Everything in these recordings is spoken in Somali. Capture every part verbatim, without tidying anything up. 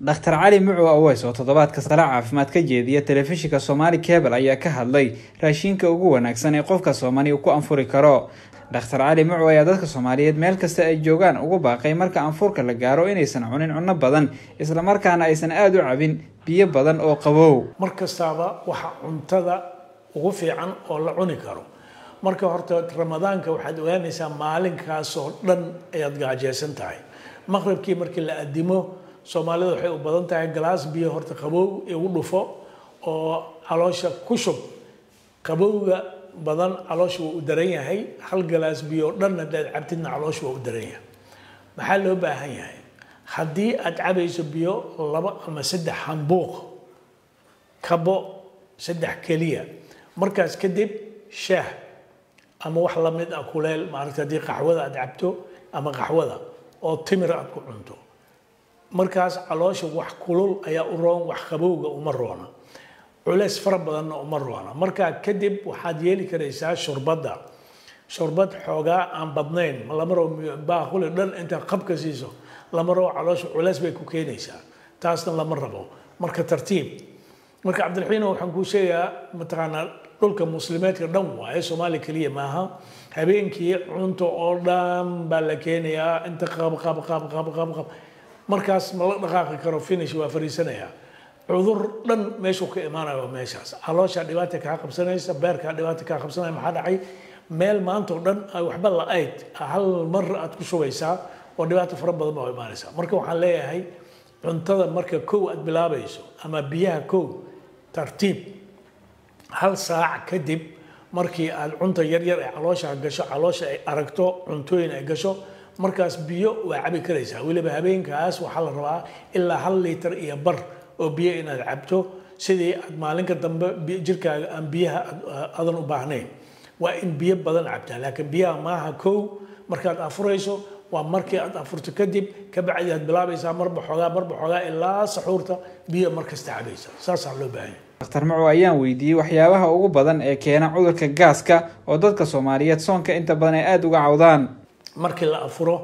Doctor Cali Mucu Aweys oo toddobaadka sare caafimaad ka jeediya telefishinka Somali Cable ayaa ka hadlay raashinka ugu wanaagsan ee qofka Soomaaliyeed ku anfuri karo. Doctor Cali Mucu ayaa dadka Soomaaliyeed meel kasta ay joogaan ugu baaqay marka anfurka la gaaro inaysan cunin cunno badan isla markaana aysan aad u cabin biyo badan oo qabow. Markastaaba waxa cuntada ugu fiican oo la cuni karo. Marka horta Ramadaanka waxaad ogaanaysaa maalinkaas oo dhan ayaad gaajeysan tahay. Maqribkii markii la adimo Soomaalida waxay u badan tahay glass biyo horta qabow ee u dhufo oo caloosha ku shub. Qabowga badan caloosha uu daran yahay, hal glass biyo dhan hadaad cabtidna caloosha uu daran yahay. Maxaa loo baahan yahay? Haddii aad cabayso biyo laba ama saddex hambuuq kabo saddex kaliya markaas kadib shaah ama wax la mid ah kuleel maaragtay haddii qaxwada aad cabto ama qaxwada oo timir aad ku cunto markaas caloosha wax kulul ayaa u roon wax qabowga uma roona culays fara badanna uma roona marka kadib waxaad yeeli karaysaa shurbada shurbad xoogaa aan badnayn lama rabo baaquli dhan inta qabka siiso lama rabo caloosha culays bay ku keenaysaa taasna lama rabo marka tartiib marka Cabdilxiin waxaan ku sheegaa mataqaanaa dhulka muslimiinta dhan waaye Soomaali kaliya maaha habeenkii cunto oo dhan baa la keenayaa inta qab qab qab qab qab qab markaas ma la dhaqaaqi karo finish waa fariisanaya cudur dhan meeshu ka imaanayo meeshaas caloosha dhibaato ka qabsanaysa beerka dhibaato ka qabsanaya maxaa dhacay meel maanta oo dhan ay waxba la ayd hal mar aad ku shubeysaa oo dhibaato fara badan oo imaanaysa marka waxaan leeyahay cuntada marka koow aad bilaabayso ama biyaha koow tartiib hal saac kadib markii aad cunto yar yar ee caloosha gasho caloosha ay aragto cuntooyin ay gasho markaas biyo waa cabi karaysaa waliba habeenkaas waxa la rabaa ilaa hal litir iyo bar oo biyo inaad cabto sidii aad maalinka dambe jirkaaga aan biyaha adan u baahnayn waa in biyo badan cabtaa laakiin biyaha maaha koow markaad afurayso waa markii aad afurto kadib ka bacdi aad bilaabaysaa marba xogaa marba xogaa ilaa saxuurta biyo markasta cabaysa saas loo baahan Doctor Mucu ayaan weydiiyay waxyaabaha ugu badan ee keena cudurka gaaska oo dadka Soomaaliyeed soonka inta badan ay aad uga cawdaan markii la afuro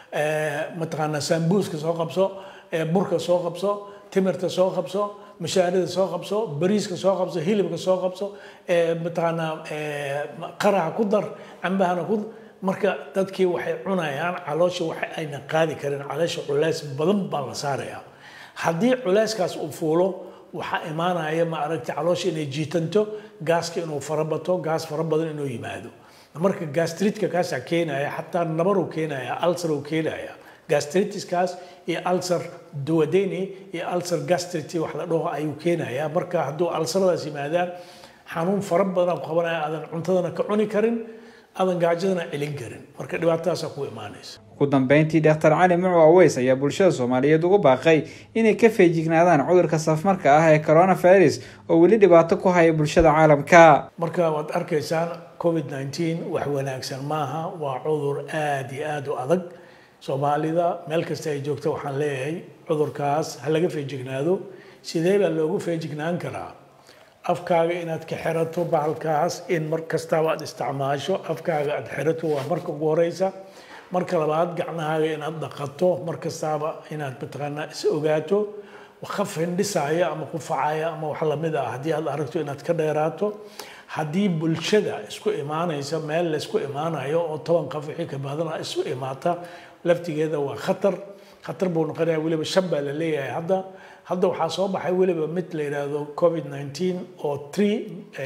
ee mataqaana sambuuska soo qabso ee burka soo qabso timirta soo qabso mashaarida soo qabso bariiska soo qabso hilibka soo qabso ee mataqaana ee qaraha ku dar cambahana ku marka dadkii waxay cunayaan caloosha waxa ayna qaadi karin caloosha culays badan baa la saaraya haddii culayskaas uu fuulo waxa imaanaya ma aragtay caloosha inay jiitanto gaaska inuu farabato gaas fara badan inuu yimaado marka gastritka kaas keenaya hatta nabaru keenaya ulcer uu keenaya gastritis kaas iyo ulcer duodenii iyo ulcer gastritis wax la dhaho ayuu keenaya marka hadduu ulceradaas yimaadaan xanuun fara badan qabanaya aadan cuntadana ka cuni karin aadan gaajadana celin karin marka dhibaatadaas ku imaanaysa ugu dambeyntii Doctor Cali Mucu Aweys ayaa bulshada Soomaaliyeed ugu baaqay inay ka feejignaadaan cudurka safmarka ah ee coronavirus oo weli dhibaato ku haya bulshada caalamka marka waad arkaysaan covid nineteen wax wanaagsan maaha waa cudur aad iyo aad u adag Soomaalida meel kasta ay joogto waxaan leeyahay cudurkaas ha laga feejignaado sidee baa loogu feejignaan karaa afkaaga inaad ka xirato bahalkaas in mar kasta aad isticmaasho afkaaga aad xirato waa marka ugu horeysa marka labaad gacmahaaga inaad dhaqato markastaaba inaad mataqaanaa is ogaato wax findhisaya ama ku facaya ama wax la mid ah haddii aad aragto inaad ka dheeraato haddii bulshada isku imaanaysa meel la isku imaanayo oo toban qof wixii ka badan isku imaata laftigeeda waa khatar khatar buu noqonayaa waliba shan baa la leeyahay hadda hadda waxaa soo baxay waliba mid la yiraahdo covid nineteen oo three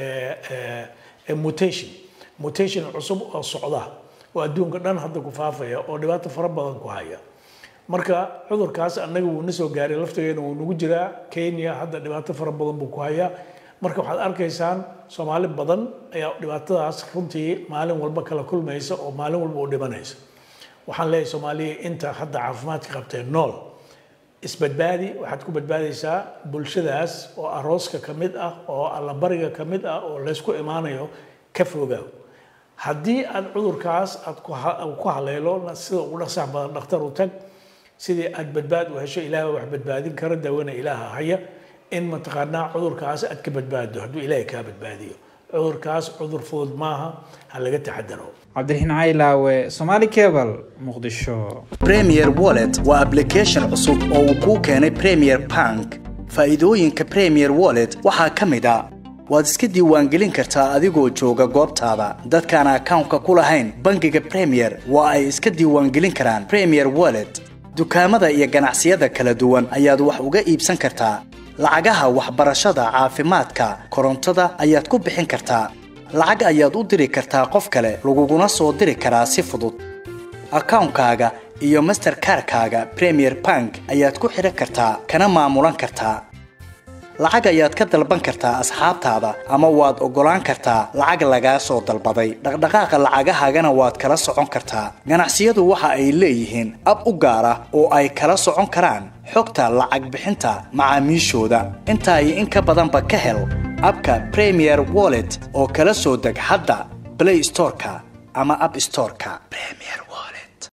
mutation mutation cusub oo socda oo adduunka dhan hadda ku faafaya oo dhibaato fara badan ku haya marka cudurkaas anaga wuu nasoo gaaray laftigeena wuu nagu jiraa Kenya hadda dhibaato fara badan buu ku haya marka waxaad arkaysaan Soomaali badan ayaa dhibaatadaas runtii maalin walba kala kulmaysa oo maalin walba u dhimanaysa waxaan leeyahay Soomaaliya inta hadda caafimaadka qabtay nool isbadbaadi waxaad ku badbaadaysaa bulshadaas oo arooska kamid ah oo alla bariga kamid ah oo la isku imaanayo ka fogaa haddii aad cudurkaas aad ku haleelo sida ugu dhaqsaha badan dhakhtar u tag sidii aad badbaad u hesho ilaahay wax badbaadin kara dawana ilaaha haya in mataqaanaa cudurkaas aad ka badbaado hadduu ilaahay ka badbaadiyo cudurkaas cudur fudud maaha ha laga taxadaro cabdiraxiin caylaawe Somali Cable Muqdisho Premier Wallet waa application cusub oo uu ku keenay Premier Bank faa'iidooyinka Premier Wallet waxaa kamid ah waad iska diiwaangelin kartaa adigoo jooga goobtaada dadkaan account-ka ku lahayn bangiga Premier waa ay iska diiwaangelin karaan Premier Wallet dukaamada iyo ganacsiyada kala duwan ayaad wax uga iibsan kartaa lacagaha waxbarashada caafimaadka korontada ayaad ku bixin kartaa lacag ayaad u diri kartaa qof kale laguguna soo diri karaa si fudud account-kaaga iyo Mastercard-kaaga Premier Bank ayaad ku xiran kartaa kana maamulan kartaa lacag ayaad ka dalban kartaa asxaabtaada ama waad ogolaan kartaa lacag laga soo dalbaday dhaqdhaqaaqa lacagahaagana waad kala socon kartaa ganacsiyadu waxa ay leeyihiin ab u gaar ah oo ay kala socon karaan xogta lacag bixinta macaamiishooda inta ay in ka badan ba ka hel abka Premier Wallet oo kala soo deg hadda Play Store-ka ama App Store-ka Premier